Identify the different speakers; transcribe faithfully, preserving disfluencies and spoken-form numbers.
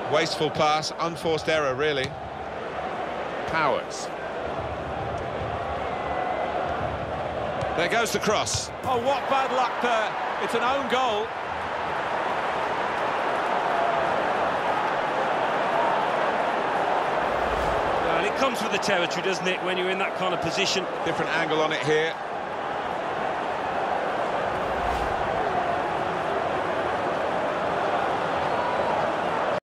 Speaker 1: Wasteful pass, unforced error, really. Powers. There goes the cross.
Speaker 2: Oh, what bad luck there. It's an own goal.
Speaker 3: Well, it comes with the territory, doesn't it, when you're in that kind of position.
Speaker 1: Different angle on it here.